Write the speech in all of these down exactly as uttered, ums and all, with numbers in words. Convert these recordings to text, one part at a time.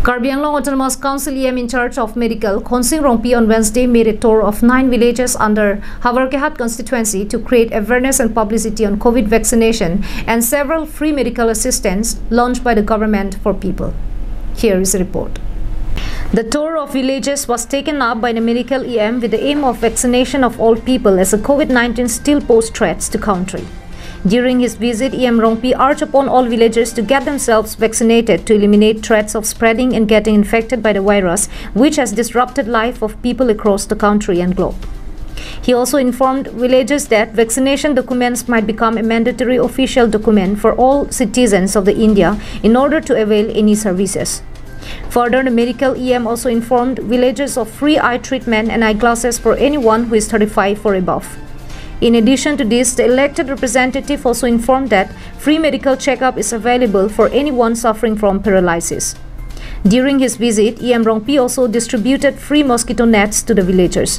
Karbi Anglong Autonomous Council E M in charge of medical, Khonsing Rongpi on Wednesday made a tour of nine villages under Havarkehat constituency to create awareness and publicity on COVID vaccination and several free medical assistance launched by the government for people. Here is a report. The tour of villages was taken up by the medical E M with the aim of vaccination of all people as the COVID nineteen still poses threats to country. During his visit, E M Rongpi urged upon all villagers to get themselves vaccinated to eliminate threats of spreading and getting infected by the virus, which has disrupted life of people across the country and globe. He also informed villagers that vaccination documents might become a mandatory official document for all citizens of the India in order to avail any services. Further, the medical E M also informed villagers of free eye treatment and eyeglasses for anyone who is thirty-five or above. In addition to this, the elected representative also informed that free medical checkup is available for anyone suffering from paralysis. During his visit, E M Rongpi also distributed free mosquito nets to the villagers.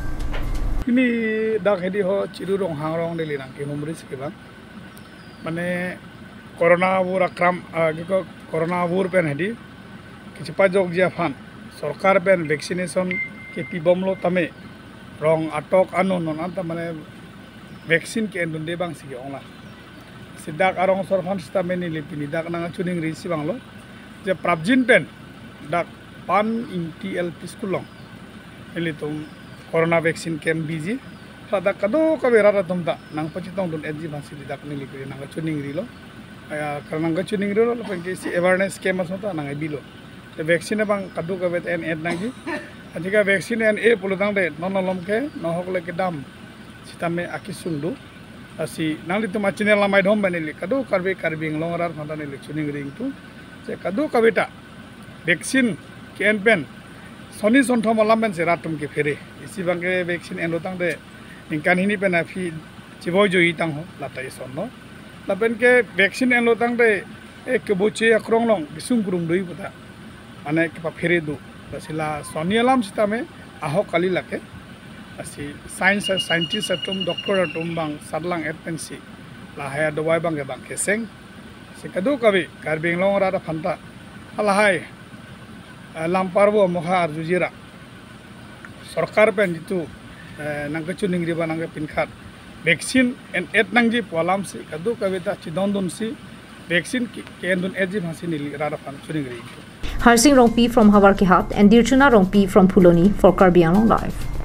Ini dak hedi ho ciru rong hang rong deli nang ki humris ke bang. Mane corona wur akram giko corona wur pen hedi kichpa jog jia fan sarkar pen vaccination ke pibomlo tame rong atok anu non anta mane vaksin ke endun de bang sige ongla sidak arong sorfan stame ni lipini dak nang chuning ri si banglo je prabjin pen dak pan in tl piskulong eli tum corona vaccine kem biji sada kado ka vera tum da nang pachitong dun edji bang si dak ni lipini nang chuning ri lo aya karang chuning ri lo pen ke si awareness kem asota nang bilo the vaccine bang kadu ka vet en ed nang gi adika vaccine en e pulutang de nonolom ke nohokle ke dam sitame akisundu asi nangli tu machine lamai dhom banili kadu karbe karbing longarar phanda ni chuning ring tu se kadu kabita vaccine ken pen soni sonthom lamben se ratum ke fere isi bangke vaccine en lotang de ingkan hini pen afi chiboy joi tang ho latai sonno laben ke vaccine en lotang de e kebuche akrong long bisung kurung doi puta ane ke pa fere du basila soni alam sitame aho kali lake asi science scientist atum doctor atum bang sadlang agency lahaya dawai bang bang keseng sikadu kabi karbing long rada phanta alahai lamparbo moha arjujira sarkar pen jitu nangka chuning riba nangka pinkhat vaccine and et nangji polam si kadu kabita chidondun si vaccine ke endun edji bhasi ni rada phan chuning ri Harsing Rongpi from Havarkehat and Dirchuna Rongpi from Phuloni for Karbi Anglong Live.